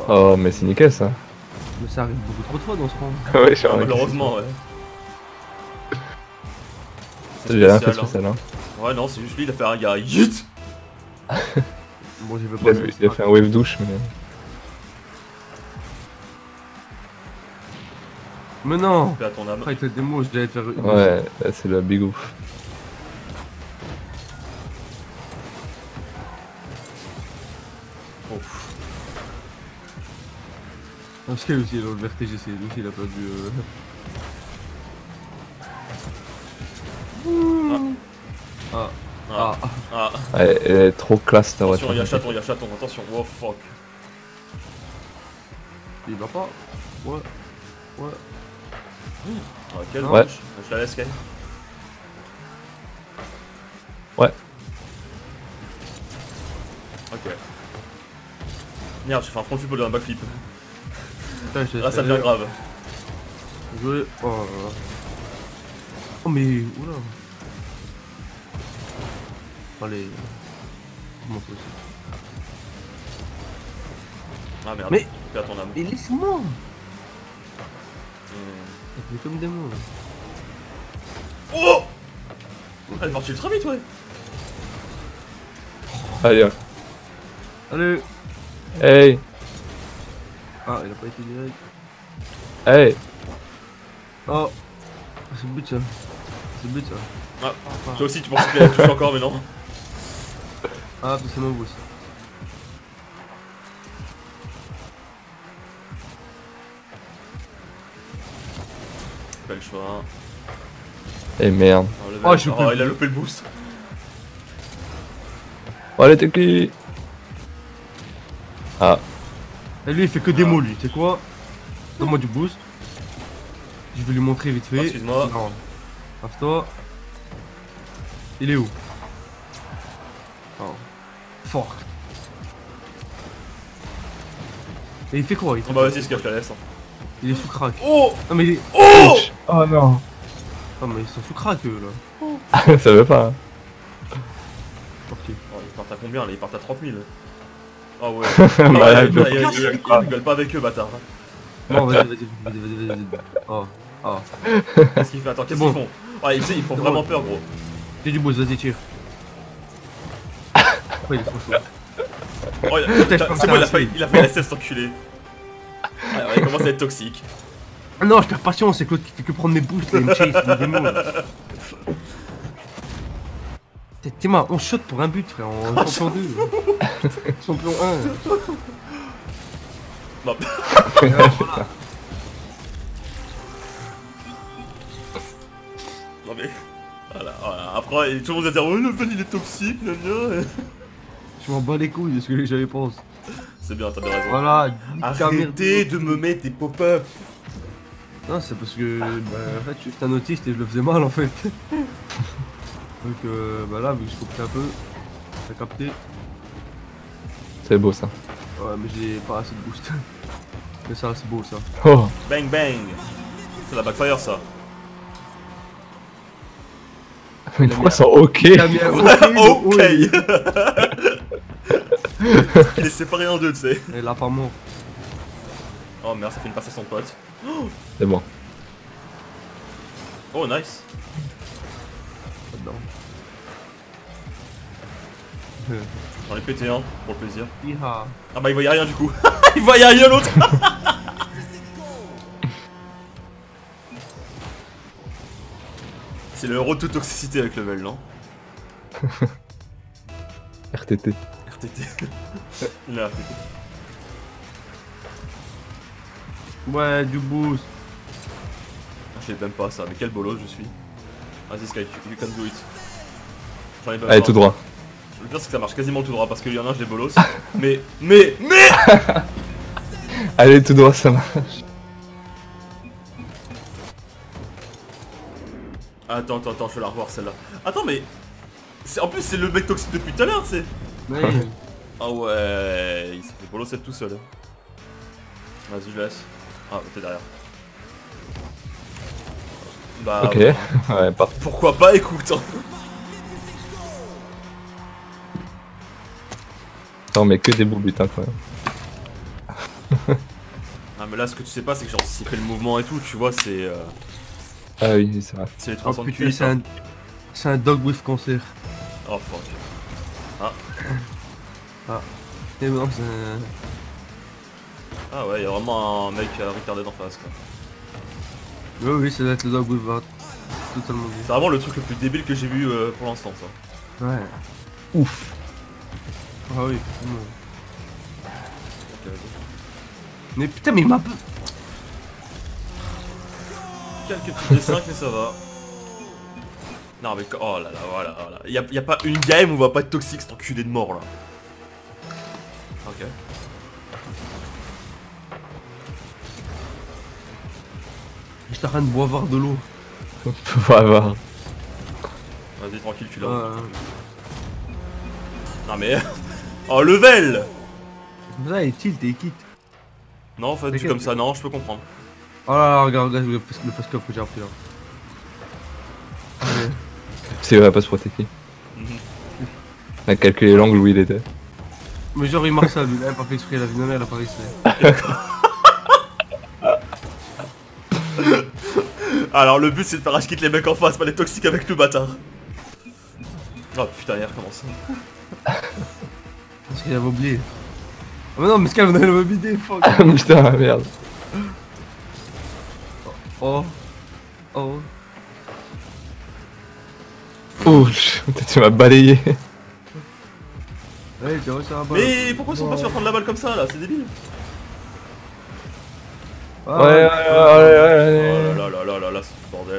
Oh, mais c'est nickel ça. Mais ça arrive beaucoup trop de fois dans ce round. Ouais, je suis malheureusement, ouais. J'ai rien fait de spécial, hein. Ouais, non, c'est juste lui, il a fait un gars. Yut. Bon, j'y vais pas. Il a fait un wave douche, mais. Mais non! Fais à ton âme. Après, avec la démo, je devais te faire. Ouais, là, c'est le big ouf. Oh. Parce qu'il aussi, dans le VRTGC, lui aussi, il a perdu. Ah. Ah. Ah. Ouais, elle est trop classe ta Attention, voiture. il y a chaton, attention. Oh fuck. Il va pas. Ouais. Ouais. Ah, quelle Ouais. bouche. Je la laisse, Ken. Ouais. Ok. Merde, j'ai fait un front flip au un backflip. Putain, Là, ça devient grave. Jouer. Oh là là. Oh, mais. Oula. Allez. Comment ça aussi? Ah merde. Mais- Fais à ton âme. Mais laisse-moi! Il fait comme des mots là. Oh! Elle est partie ultra vite, ouais. Allez, Allez! hey, Ah, il a pas été direct. hey. Oh! C'est le but ça. C'est le but ça. Ah, toi aussi, tu pensais qu'elle touche encore, mais non. Ah, c'est mon boss. Pas le choix. Eh merde. Oh, j'ai loupé le il a boost. loupé le boost. Oh, allez, t'es qui? Ah, Et lui il fait que des mots lui, tu sais quoi? Donne-moi du boost. Je vais lui montrer vite fait. Oh, excuse-moi. Non. Lave-toi. Il est où? Oh. Fuck. Et il fait quoi? Oh bah vas-y, ce que je te laisse. Il est sous crack. Oh! Non mais il est. Oh! oh non. Non mais ils sont sous crack eux là. Ça veut pas. Hein. Ok. Oh, ils partent à combien là? Ils partent à 30 000. Oh ouais. Bah, là, Il rigole pas avec eux, bâtard. Non vas-y. Oh. Oh. Qu'est-ce qu'il fait? Attends, qu'est-ce Bon. qu'ils font? Ah, ils font C'est vraiment bon. peur, gros. J'ai du boost, vas-y tire. Oh il est trop chaud. Oh, c'est bon, il a fait la cesse enculé. Ah, ouais, il commence à être toxique. Ah non, je perds patience, c'est Claude qui fait que prendre mes boosts là, il me chase, il me démon là. T'es marre, on shot pour un but frère, en champion 2. Champion 1. Non. Non mais. Voilà. Après, tout le monde va dire, oh le fan il est toxique, gna gna. Je m'en bats les couilles de ce que les gens pensent. C'est bien, t'as bien raison. Voilà, Arrêtez de me mettre des pop-up. Non, c'est parce que bah, en fait, je suis juste un autiste et je le faisais mal en fait. Donc bah là, vu que je compris un peu, t'as capté. C'est beau ça. Ouais, mais j'ai pas assez de boost. Mais ça, c'est beau ça. Oh. Bang bang. C'est la backfire ça. Mais pourquoi ça ok? Il a mis un Ok. oui. Il est séparé en deux, tu sais. Et là, pas mort. Oh merde, ça fait une passe à son pote. C'est bon. Oh nice. Là-dedans. J'en ai pété un, pour le plaisir. Iha. Ah bah il voyait rien du coup. Il voyait rien l'autre. C'est le héros de toute toxicité avec level, non? RTT. RTT. Il a RTT. Ouais, du boost. Je sais même pas ça, mais quel bolos je suis. Vas-y Sky, you can do it. J'en ai pas Allez, besoin. tout droit. Le pire c'est que ça marche quasiment tout droit parce qu'il y en a un je les bolos. mais Allez, tout droit, ça marche. Attends, je vais la revoir celle-là. Attends mais. En plus c'est le mec toxique depuis tout à l'heure, tu sais. Ouais. Ah ouais, il s'est fait bolosser tout seul. Vas-y, je laisse. Ah, t'es derrière. Bah. Ok, ouais. ouais, parfait. Pourquoi pas, écoute. Hein. Non, mais que des beaux buts, hein, quand même. Ah mais là ce que tu sais pas c'est que j'ai anticipé le mouvement et tout, tu vois, c'est Ah oui, c'est vrai. les Oh 300 putain, QI. c'est un dog with cancer. Oh fuck. Et non, c'est un... Ah ouais, y'a vraiment un mec retardé en face quoi. Oui, ça doit être le dog with that. Totalement C'est vraiment le truc le plus débile que j'ai vu pour l'instant ça. Ouais. Ouf. Ah oui, effectivement. Ok, vas-y. Mais putain, mais il m'a... Quelques petits dessins mais ça va. Non mais oh là là, voilà, voilà. Y a pas une game où on va pas être toxique cet enculé de mort là. Ok. Je t'arrête de boire de l'eau. On peut pas avoir. Vas-y tranquille tu l'as. Ouais. Non mais... Oh level. Comme ça, il tilt et il quitte. Non en fait vu T'inquiète. comme ça, non je peux comprendre. Oh là là, regarde le fast cup que j'ai appris là. Ouais. C'est vrai, pas se protéger. Mhm. On a calculé l'angle où il était. Mais genre, il marque ça, lui. Il a pas fait exprès, la vie de ma mère, elle a pas fait exprès. Alors le but c'est de faire rage quitte les mecs en face, pas les toxiques avec le bâtard. Oh putain, il recommence. Parce qu'il avait oublié. Oh mais non, mais ce qu'elle avait oublié, fuck. Ah putain, merde. Oh. Oh. Oh, tu m'as balayé. Ouais, tu vois, ça va pas. Mais pourquoi ils sont pas sur prendre la balle comme ça là, c'est débile. Ah, Ouais, ouais, Oh ouais, là là là là là, c'est du bordel.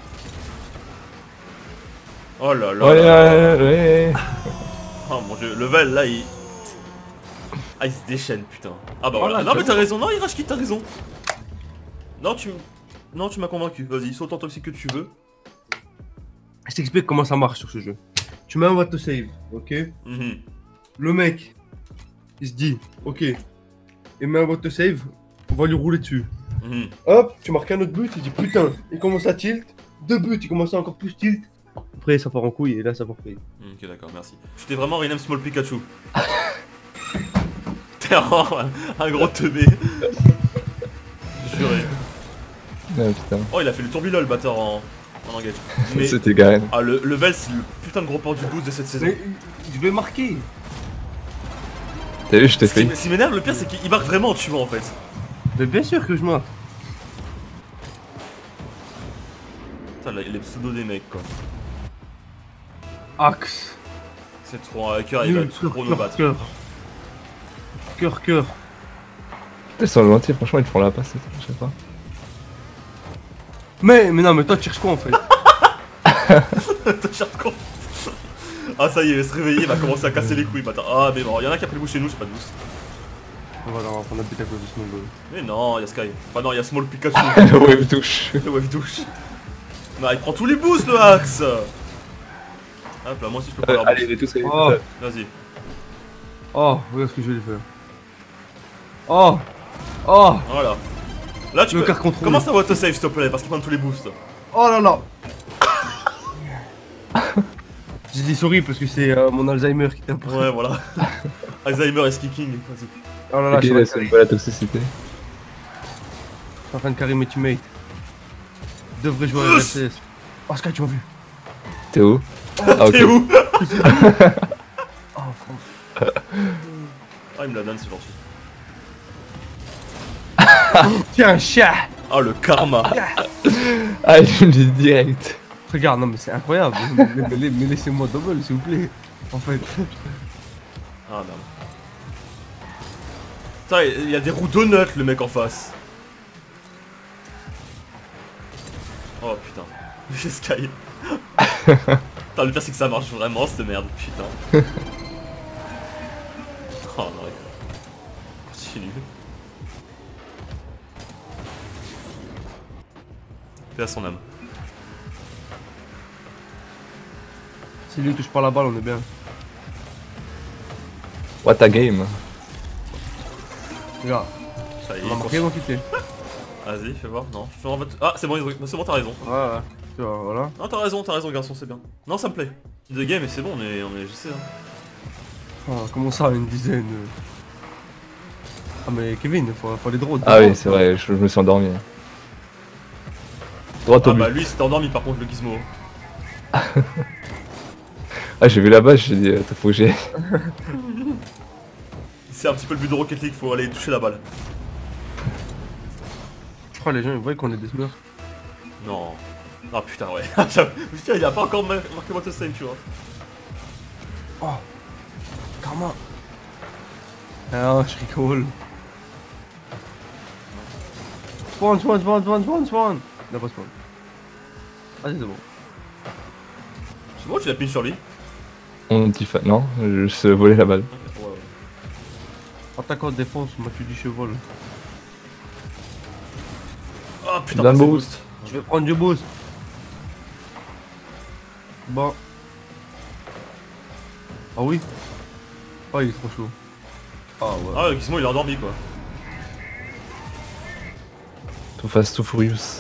Oh là là ouais, là là. ouais. Oh mon dieu, level là il... Ah il se déchaîne putain. Ah bah voilà, Voilà, non mais c'est t'as raison, non il rage quitte, t'as raison. Non tu m'as convaincu, vas-y, saute en toxique que tu veux. Je t'explique comment ça marche sur ce jeu. Tu mets un what to save, ok? Mhm. Le mec, il se dit, ok, il met un what to save, on va lui rouler dessus. Mhm. Hop, tu marques un autre but, il dit putain, il commence à tilt. Deux buts, il commence à encore plus tilt. Après, ça part en couille et là, ça part couille. Ok d'accord, merci. Tu t'es vraiment rename Small Pikachu. T'es vraiment un gros teubé. Juré. Ah putain. Oh il a fait le tourbillon le batteur en engage. Mais... C'était Garen. Ah le level c'est le putain de gros port du boost de cette saison. Mais je vais marquer. T'as vu, je t'ai fait. Ce qui m'énerve le pire c'est qu'il marque vraiment tu vois en fait. Mais bien sûr que je marque. Putain les pseudos des mecs quoi. Axe. C'est trop un hacker, il va trop nous battre. Cœur. Putain, sans le mentir, franchement, ils te font la passe, je sais pas. Mais non, mais toi, tu cherches quoi en fait? T'as cher con. Ah ça y est, il va se réveiller, il va commencer à casser les couilles bâtard. Ah mais bon, y'en a qui a pris le boost chez nous, j'ai pas de boost. Voilà, on va prendre un but à cause de ce mongol. Mais non, y'a Sky. Enfin non, y'a Small Pikachu. Le wave touche. Le wave douche. Non, il prend tous les boosts le Axe. Hop là, moi aussi je peux prendre leur Allez, boost. les tous. Oh, Vas-y. oh, regarde ce que je vais lui faire. Oh, oh, Voilà. Là tu le peux... quart contrôle. Comment ça va auto-save s'il te plaît, parce qu'il prend tous les boosts. Oh là là. J'ai dit sorry parce que c'est mon Alzheimer qui t'a pris. Ouais, voilà. Alzheimer et Skiking, vas-y. Oh là là, Ok, je là, suis c'est pas la toxicité. en train de carrer mes teammates. Devrais jouer à RSS. Oh, Sky, tu m'as vu. T'es où? Ah, ok. T'es où? Oh, France. Ah, il me la donne, c'est gentil. Tiens, chat. Ah, le karma. Ah, je me dis direct. Regarde, non mais c'est incroyable. mais laissez-moi double s'il vous plaît. En fait. Ah, merde. Putain, il y a des roues donuts, le mec en face. Oh putain. J'ai Sky. Putain, le pire c'est que ça marche vraiment cette merde, putain. Oh non, continue. Paix à son âme. Si lui touche pas la balle, on est bien. What a game. Regarde, Ça y est, on a marqué, on quitté. Vas-y, fais voir. Non, je te renvoie. Ah, c'est bon, t'as raison. Ouais. Tu vois, voilà. Non, t'as raison, garçon, c'est bien. Non, ça me plaît. De game, et c'est bon, on est GC. Hein. Oh, comment ça, une dizaine Ah mais Kevin, faut aller droit. Ah oui, c'est vrai, je me suis endormi. Droit au Ah but. bah lui, il s'était endormi par contre, le gizmo. Ah, j'ai vu là-bas, j'ai dit, attends, faut que j'aille. C'est un petit peu le but de Rocket League, faut aller toucher la balle. Je crois que les gens ils voient qu'on est des smurfs. Non. Ah putain, ouais. Putain, il a pas encore marqué votre save, tu vois. Oh Karma. Ah je rigole. Spawn. Non pas spawn. Ah c'est bon. C'est bon, tu l'as pin sur lui. On dit fa... Non, je se volais la balle. Ouais, ouais. Attaquant défense, moi tu dis cheval. Ah putain, D'un pas assez boost. Je vais prendre du boost. Bon. Ah oui. Oh il est trop chaud. Ah ouais. Ah, le gizmo il est endormi quoi. Too fast, too furious.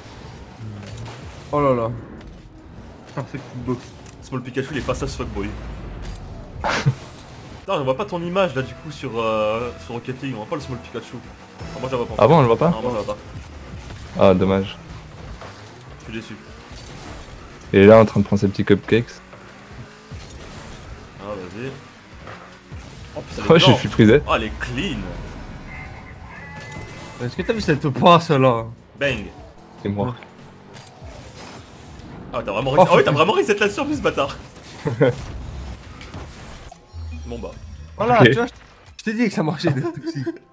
Oh là là. Perfect box. Small Pikachu il est face à ce fuckboy. Putain, on voit pas ton image là du coup sur Rocket League, on voit pas le Small Pikachu. Ah, moi je la vois pas. Ah bon, on le voit pas? Non, moi je la vois pas. Ah, dommage. Je suis déçu. Il est là en train de prendre ses petits cupcakes. Ah, vas-y. Oh putain, Oh, elle est je blanche. suis frisé. Oh, elle est clean. Est-ce que t'as vu cette passe là? Bang. C'est moi. Ah, t'as vraiment, Oh, ah ouais, t'as vraiment reset là-dessus en plus, bâtard. Bon bah. Voilà, Ok. tu vois, je t'ai dit que ça marchait d'être toxique.